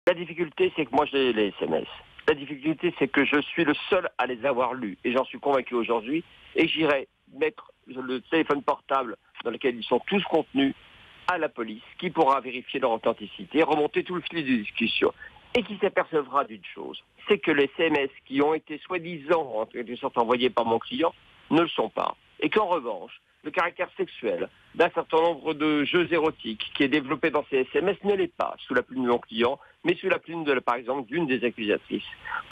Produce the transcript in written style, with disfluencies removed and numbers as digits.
La difficulté, c'est que moi j'ai les SMS. La difficulté, c'est que je suis le seul à les avoir lus. Et j'en suis convaincu aujourd'hui. Et j'irai mettre le téléphone portable dans lequel ils sont tous contenus à la police, qui pourra vérifier leur authenticité, remonter tout le fil de discussion. Et qui s'apercevra d'une chose, c'est que les SMS qui ont été soi-disant, en quelque sorte, envoyés par mon client, ne le sont pas. Et qu'en revanche, le caractère sexuel d'un certain nombre de jeux érotiques qui est développé dans ces SMS ne l'est pas sous la plume de mon client, mais sous la plume, par exemple, d'une des accusatrices.